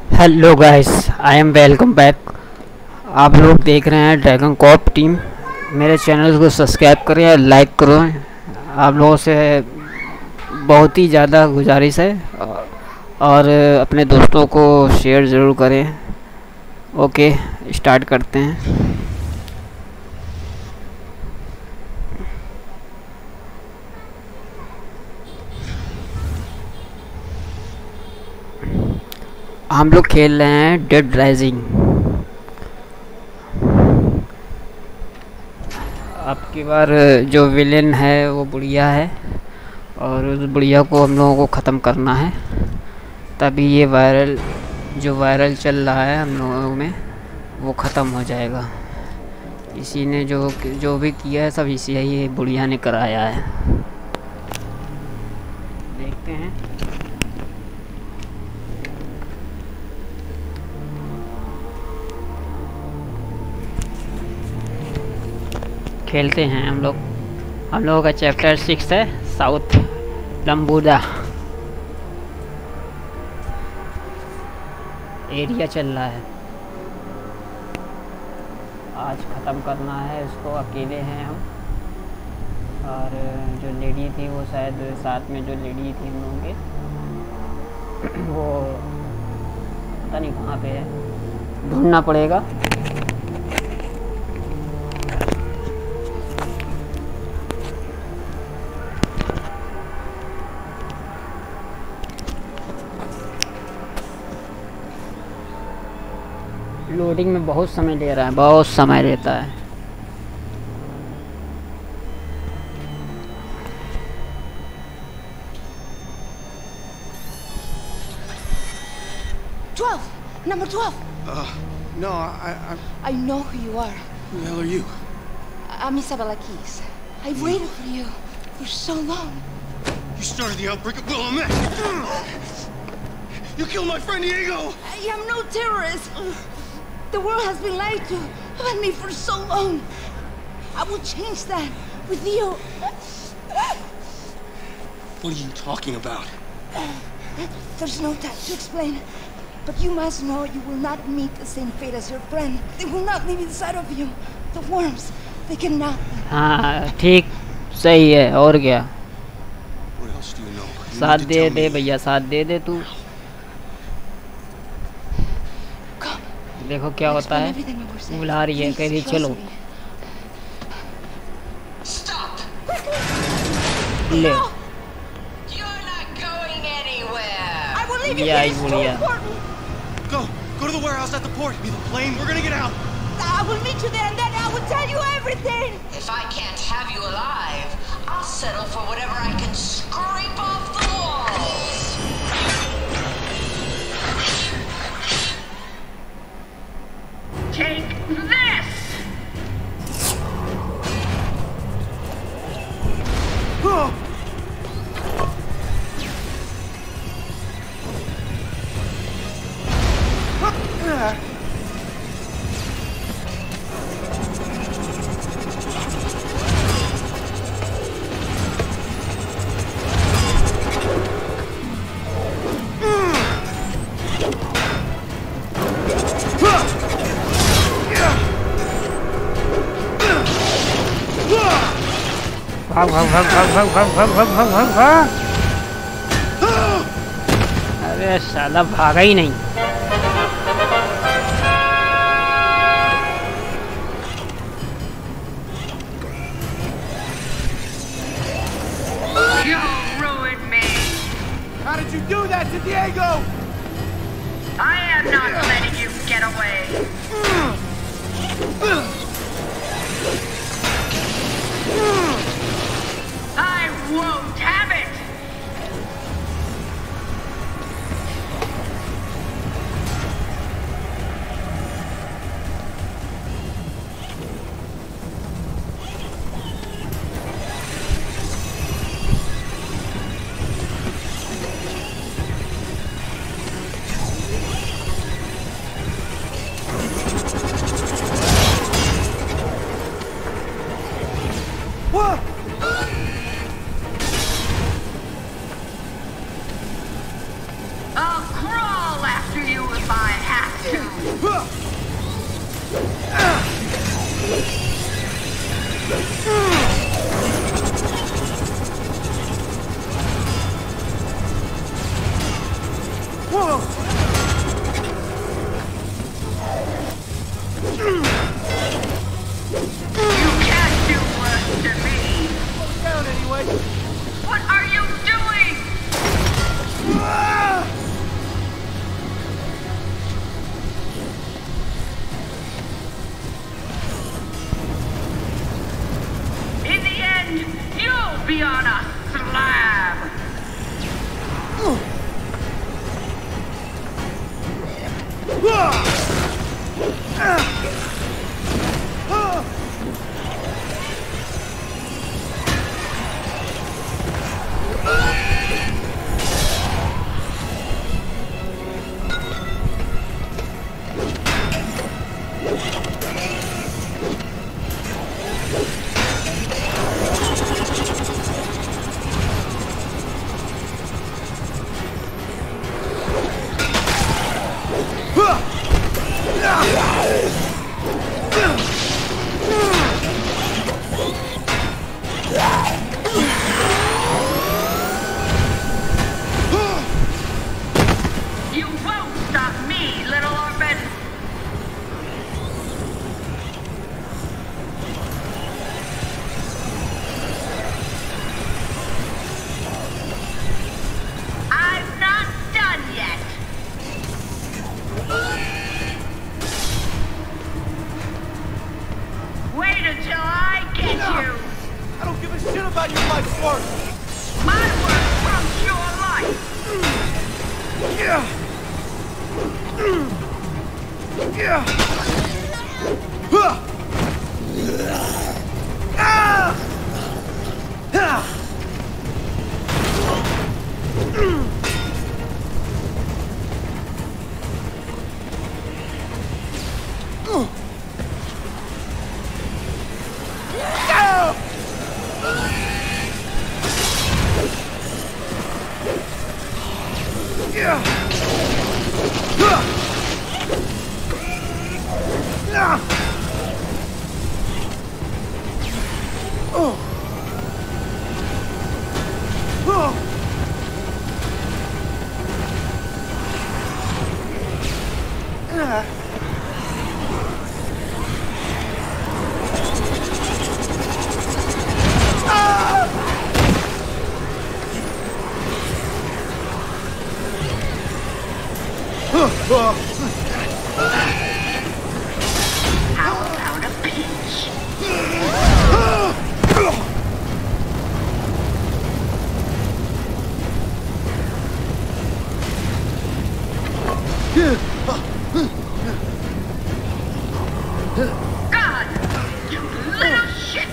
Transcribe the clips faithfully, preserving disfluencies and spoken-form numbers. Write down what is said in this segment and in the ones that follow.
Hello guys, I am welcome back. आप लोग देख रहे हैं ड्रैगन कॉप टीम। मेरे चैनल को सब्सक्राइब करें और लाइक करो। आप लोगों से बहुत ही ज़्यादा गुजारिश है और अपने दोस्तों को शेयर ज़रूर करें। ओके, स्टार्ट करते हैं। हम लोग खेल रहे हैं डेड राइजिंग। अब की बार जो विलेन है वो बुढ़िया है और उस बुढ़िया को हम लोगों को ख़त्म करना है, तभी ये वायरल जो वायरल चल रहा है हम लोगों में वो ख़त्म हो जाएगा। इसी ने जो जो भी किया है सब इसी ही बुढ़िया ने कराया है। देखते हैं। खेलते हैं हम लोग। हम लोगों का चैप्टर सिक्स है, साउथ लंबूदा एरिया चल रहा है। आज ख़त्म करना है इसको। अकेले हैं हम और जो लेडी थी वो शायद साथ में जो लेडी थी हम लोगों के वो पता नहीं कहाँ पे है, ढूंढना पड़ेगा। लोडिंग में बहुत समय ले रहा है, बहुत समय लेता है। Twelve, number twelve. Uh, no, I, I. I know who you are. Who the hell are you? I'm Isabella Keys. I've waited for you for so long. You started the outbreak of Willamette. You killed my friend Diego. I am no terrorist. The world has been lied to about me for so long. I will change that with you. What are you talking about? There's no time to explain. But you must know you will not meet the same fate as your friend. They will not live inside of you. The worms, they cannot. हाँ ठीक, सही है। और क्या? What else do you know? You साथ need to they tell they me. भैया, साथ दे दे तू। देखो क्या होता है, बुला रही है, कह रही चलो। ले ये आई बुढ़िया। Go, go to the warehouse at the port. Be the plane. We're gonna get out. I will meet you there and then I will tell you everything. If I can't have you alive, I'll settle for whatever I can scrape off the walls. Take this! Oh! भाग भाग भाग भाग भाग भाग भाग भाग भाग भाग भाग। अरे साला भागा ही नहीं। You ruined me! How did you do that to Diego? I am not letting you get away! I won't have it! Be on a slab! You won't stop me, little orphan! I'm not done yet! Wait until I get you! I don't give a shit about your life's work! My work trumps your life! Yeah! Yeah! Huh! Ah! Ah! How about a peach? God! You little shit!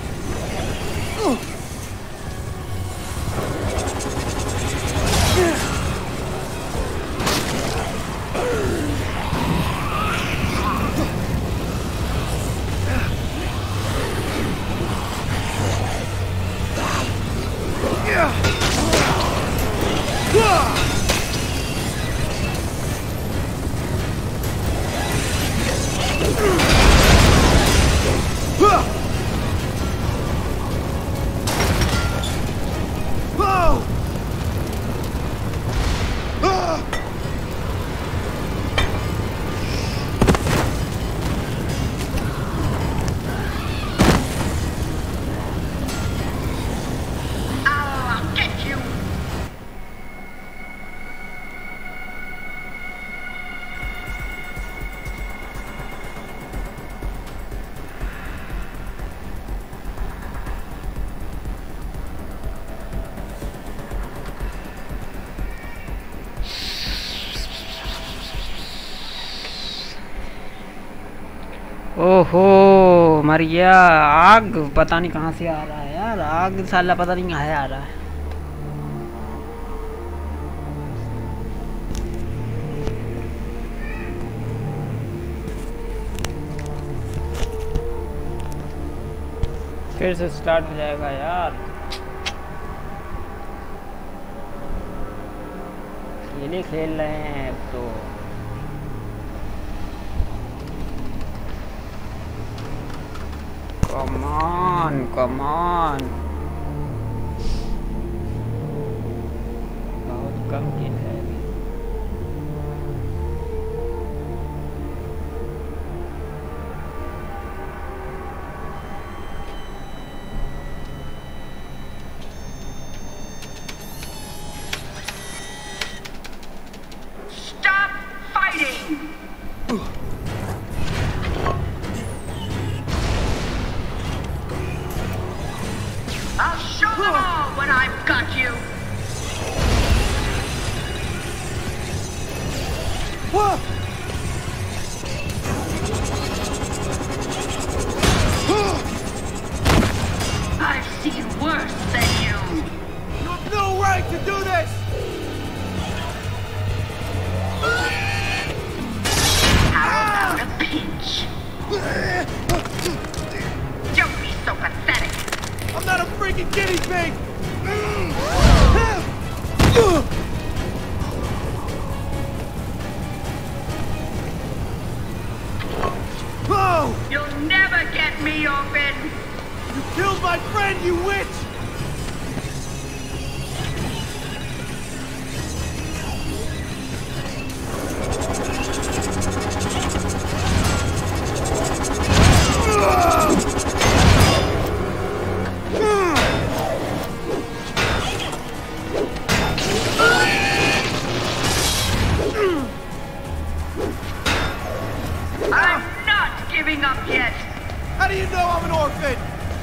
I'll get you! ओहो मर गया। आग पता नहीं कहाँ से आ रहा है यार, आग साला पता नहीं कहाँ से आ रहा है। फिर से स्टार्ट हो जाएगा यार। ये नहीं खेल रहे हैं अब तो। Come on, come on. बहुत कम किल है अभी. Stop fighting! I'll show them all when I've got you! I've seen worse than you! You have no right to do this! How about a pinch? Don't be so pathetic! I'm not a freaking guinea pig! Oh! You'll never get me open! You killed my friend, you witch! I'm not giving up yet! How do you know I'm an orphan?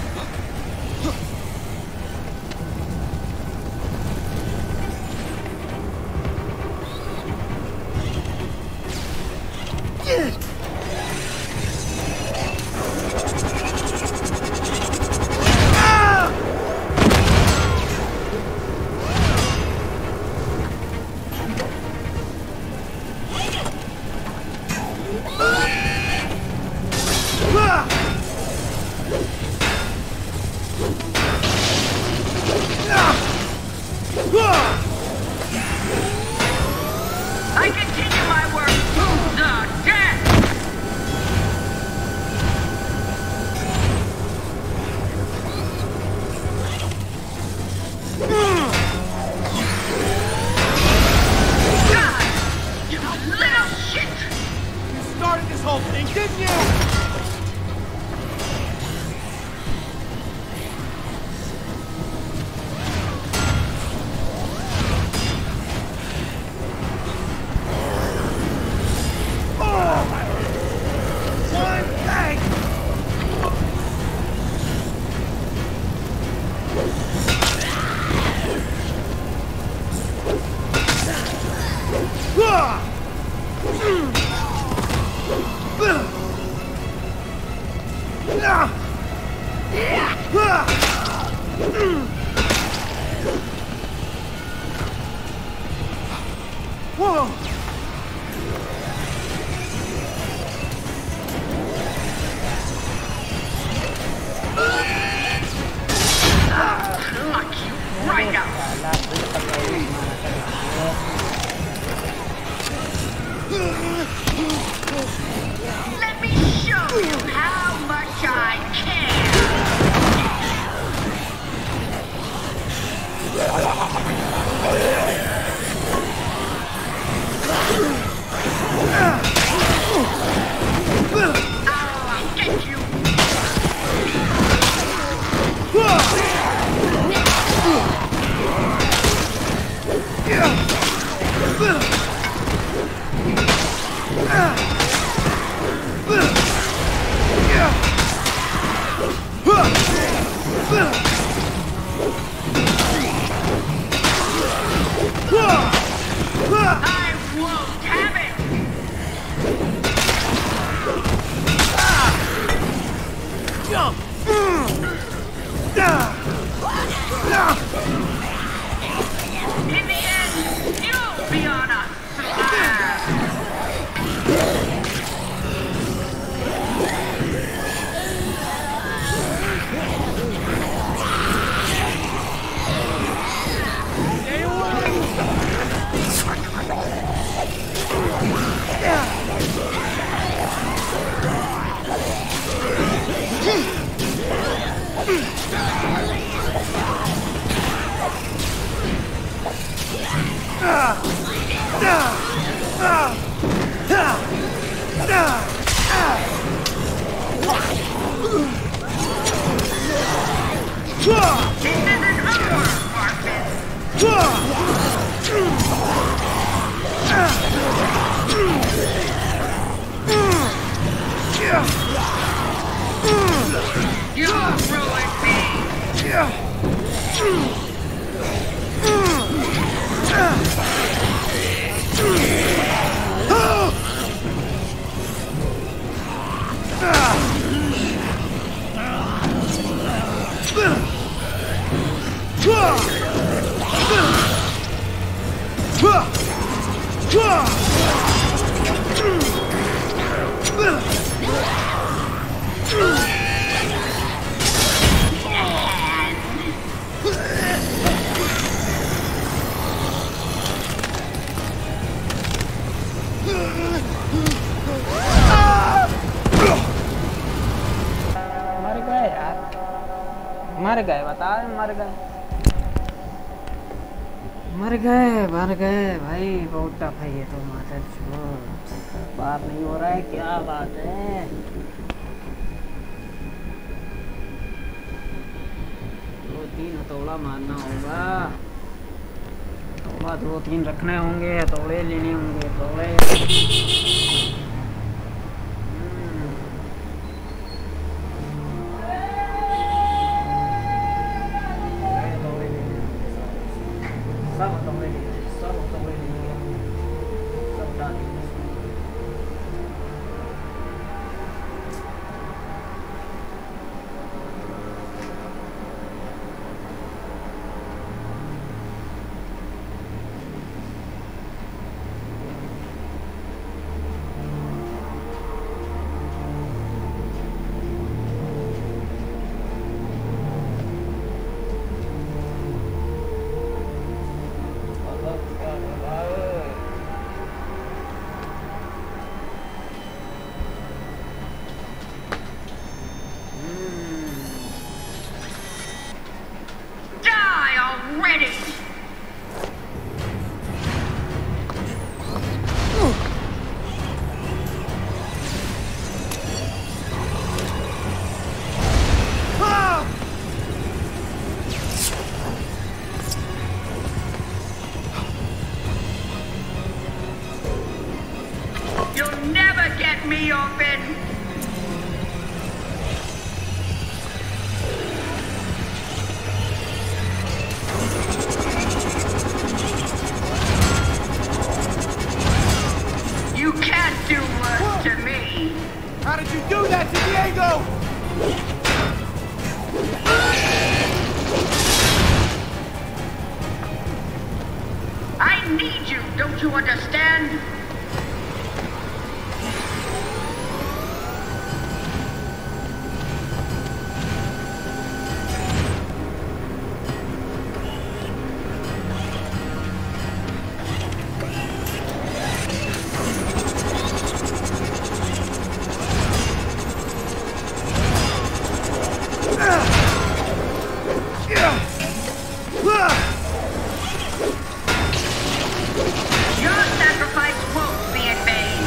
I continue my work to the death! God! You little shit! You started this whole thing, didn't you? Whoa! Lock you right up! Let me show you how much I I'll get you! मर गए यार, मर गए, बता मर गए, मर गए, मर गए भाई। बहुत टफ है ये तो, माता छोड़, बात नहीं हो रहा है, क्या बात है। दो तीन हथौड़ा मारना होगा, हथौड़ा दो तीन रखने होंगे, हथौड़े लेने होंगे, हथौड़े। सब हथौड़े लेंगे, सब हथौड़े लेंगे, सब डालेंगे। Me open! You can't do worse to me! How did you do that to Diego? I need you, don't you understand? Your sacrifice won't be in vain.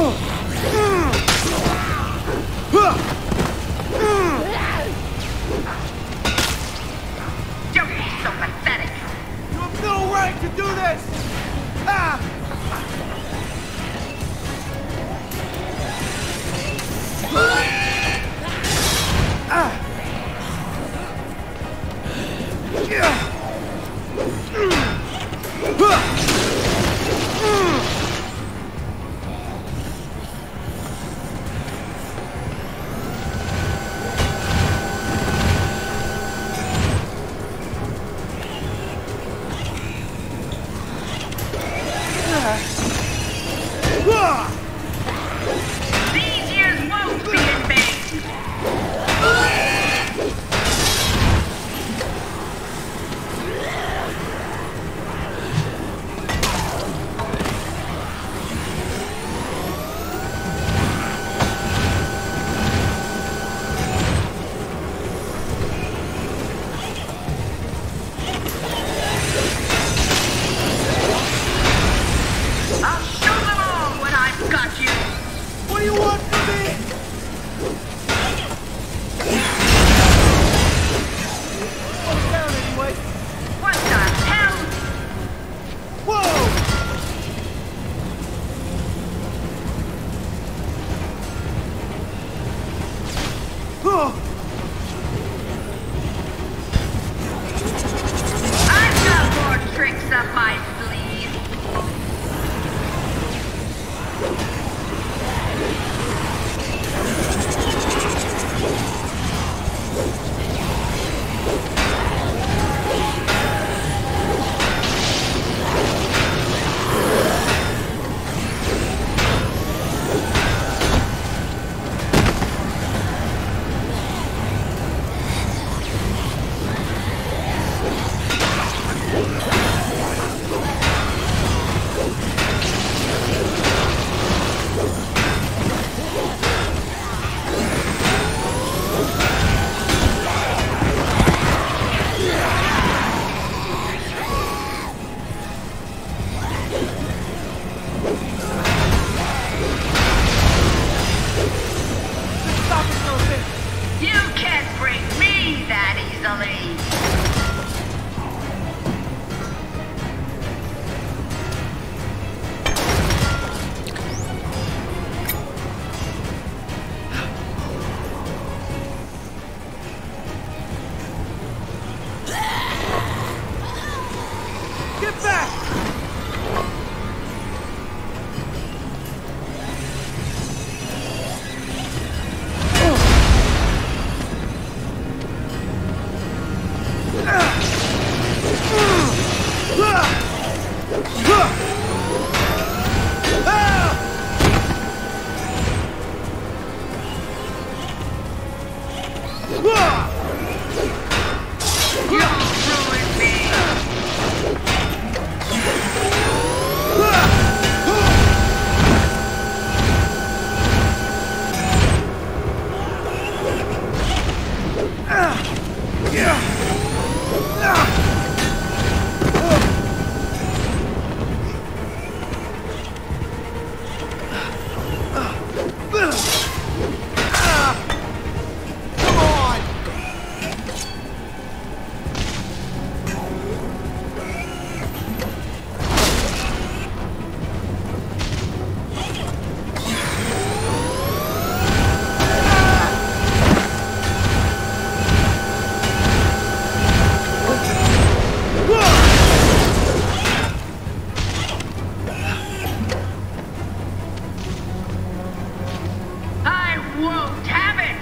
Don't be so pathetic. You have no right to do this! Ah! Ah! Yeah! These years won't be in vain. I'll show them all what I've got you. What do you want from me? Slow down anyway. What the hell? Whoa! Oh! I've got more tricks up my sleeve. Stop it, little bit! You can't break me that easily. Get back! You ruined me. Come on! I won't have it.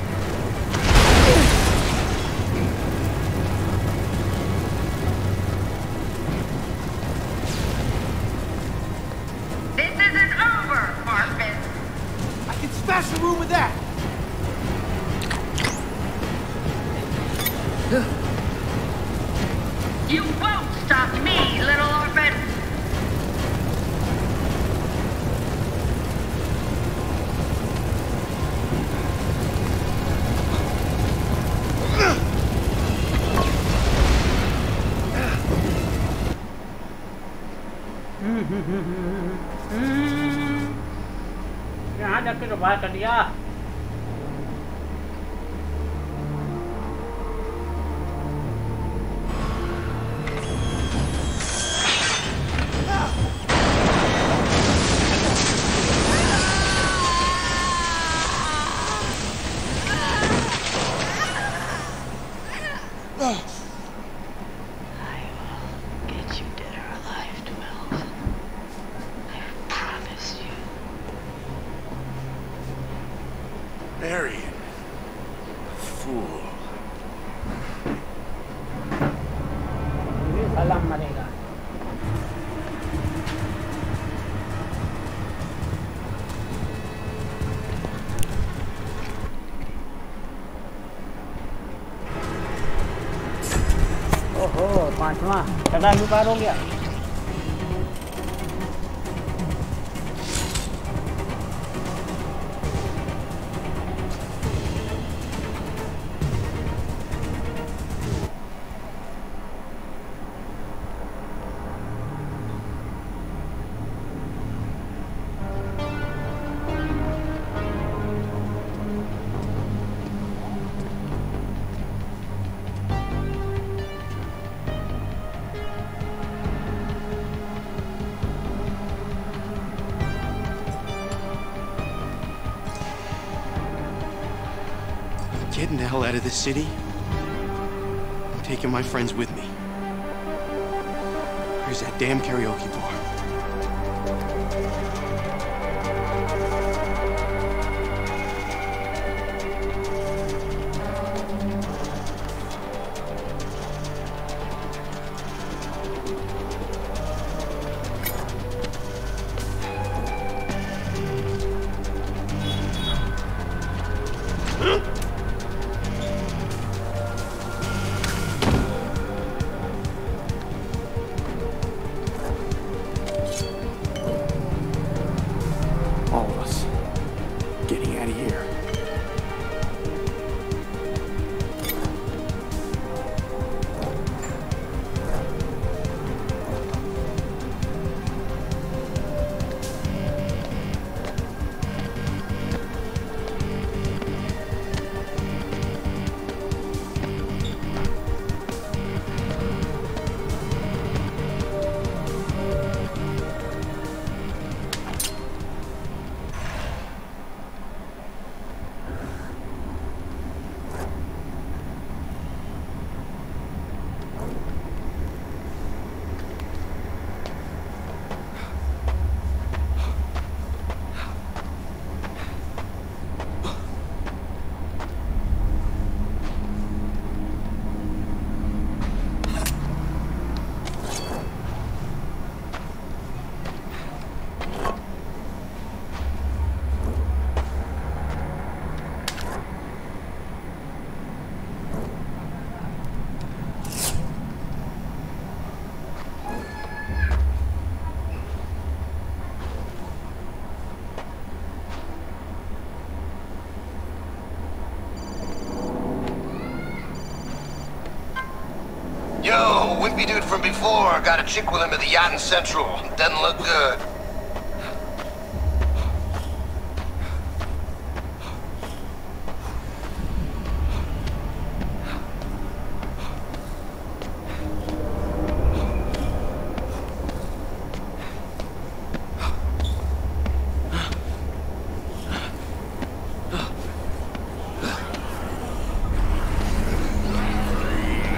This isn't over, Marvin. I can smash the room with that! You won't stop me, little orphan. यहाँ जाके तो बाहर कर दिया। Marion. Fool. ये साला मरेगा। ओहो, पांचवा चढ़ा भी पार हो गया। Getting the hell out of this city. I'm taking my friends with me. Where's that damn karaoke bar? All of us getting out of here. Yo, wimpy dude from before. Got a chick with him at the yacht in Central. Doesn't look good.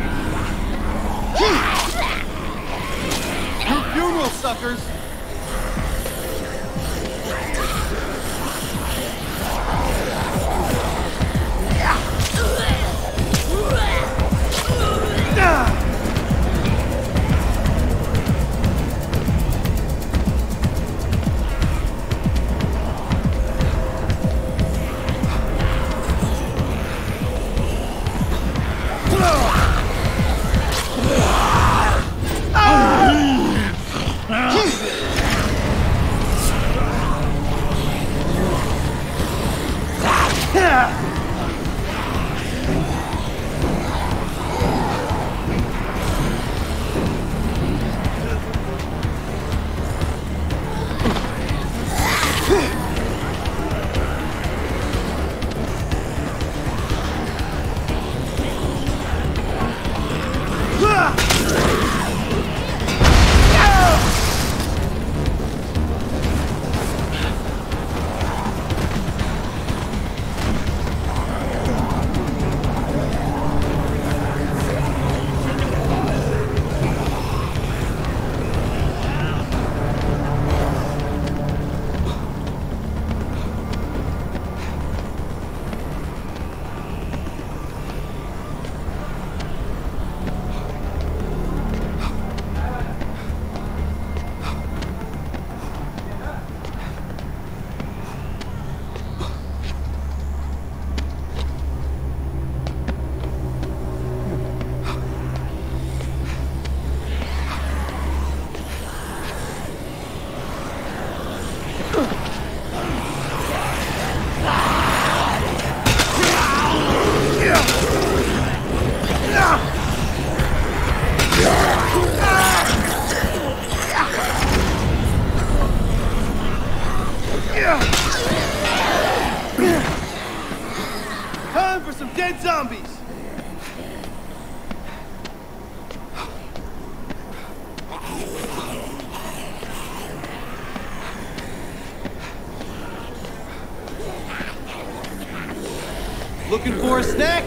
Funeral suckers! Time for some dead zombies! Looking for a snack?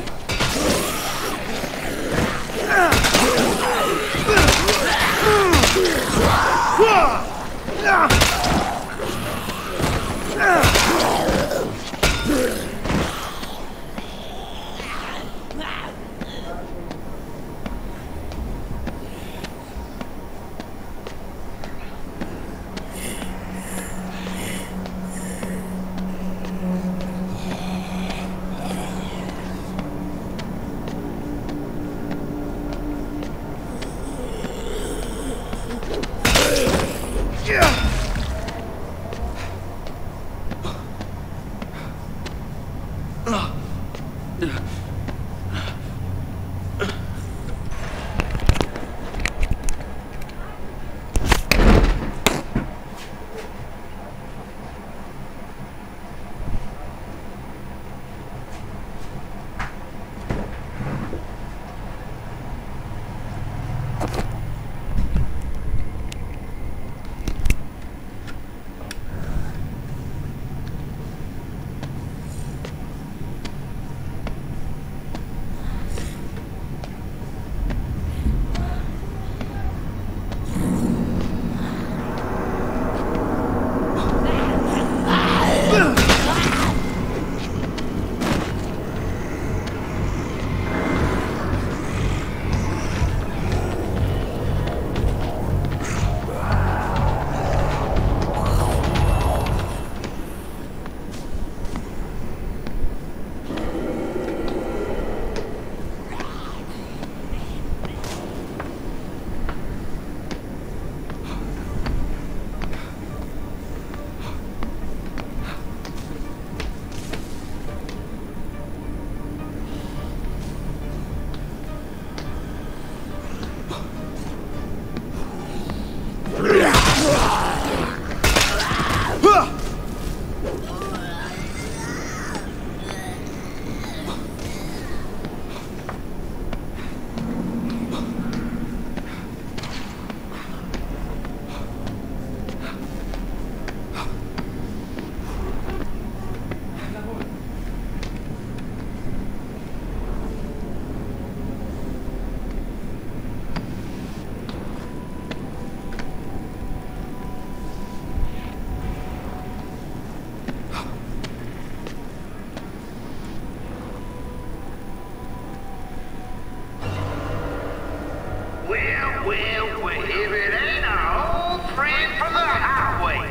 Well, well, well, if it ain't our old friend from the highway.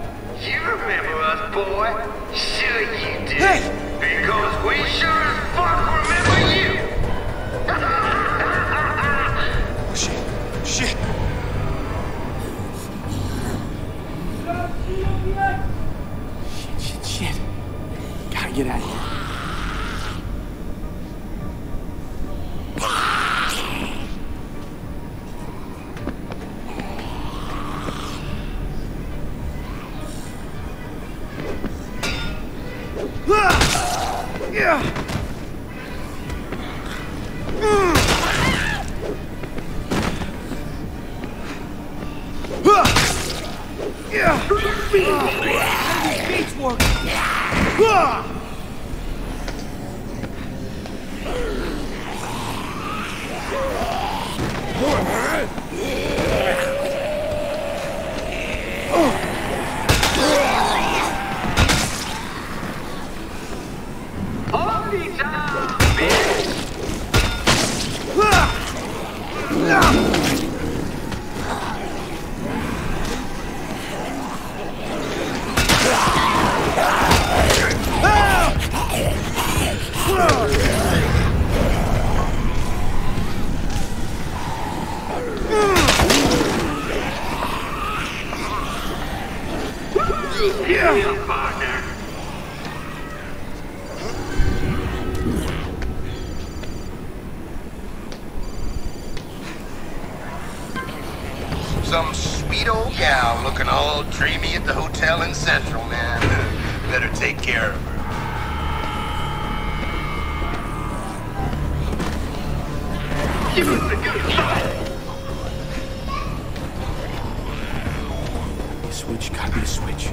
You remember us, boy? Sure you do. Hey! Because we sure as fuck remember you. Shit. Shit. Shit, shit, shit. Gotta get out of here. Some sweet old gal looking all dreamy at the hotel in Central, man. Better take care of her. Give us a good fight. Switch, gotta be a switch.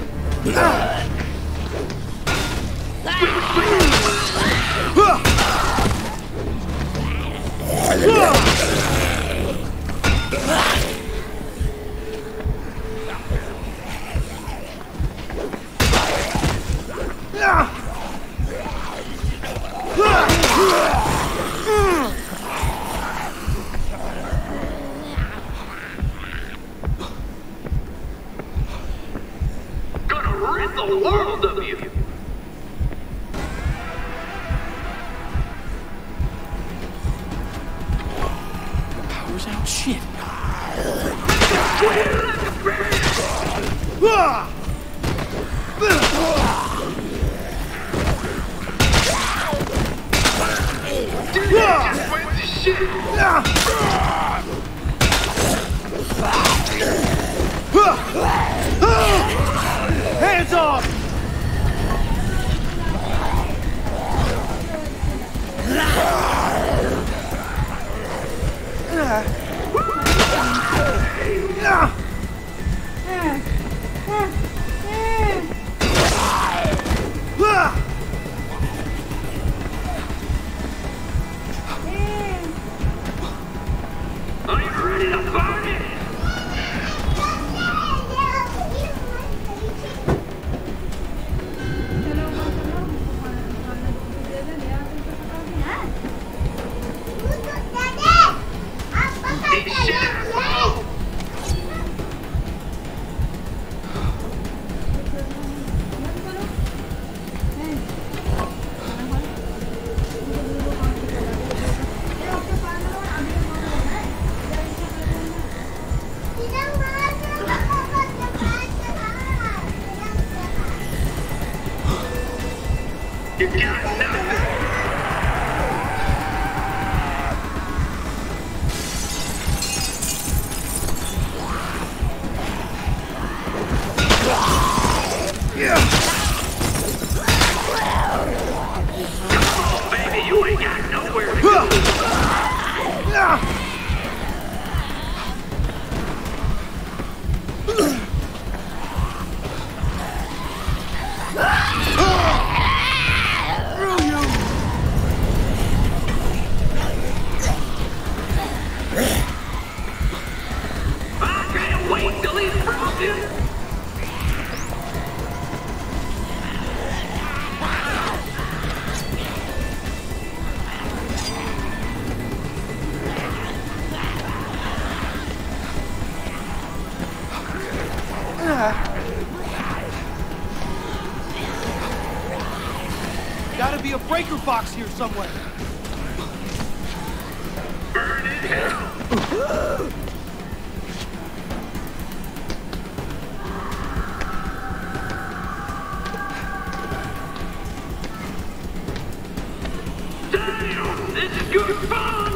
Gonna rid the world of you. Power's out. Shit. Just went to shit. Hands off! Are you ready to party? You got nothing. Oh, baby, you ain't got nowhere to go. I can't wait till he's frozen. Gotta be a breaker box here somewhere. Burn in hell. Damn, this is good fun.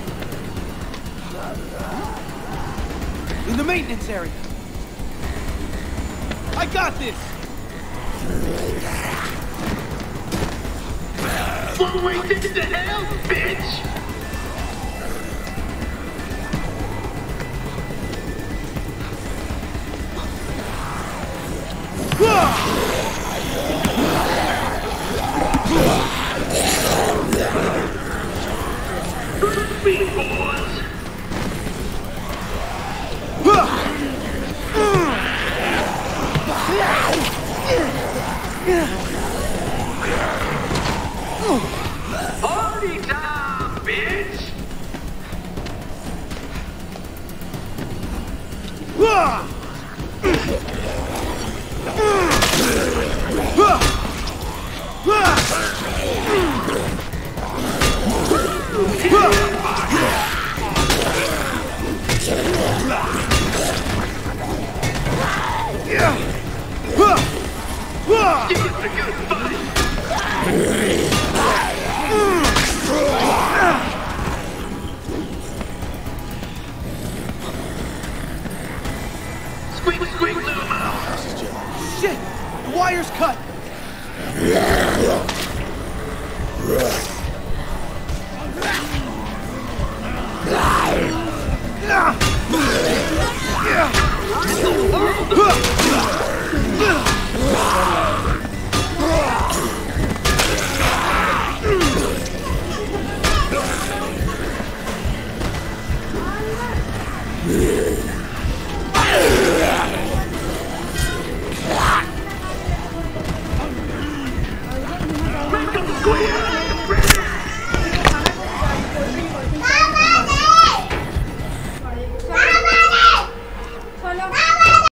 In the maintenance area. I got this! One-way ticket to hell, bitch! Beat boys! Party time, bitch! Give us a good fight! Squeak, squeak, little mouse! Shit! The wire's cut! Yeah.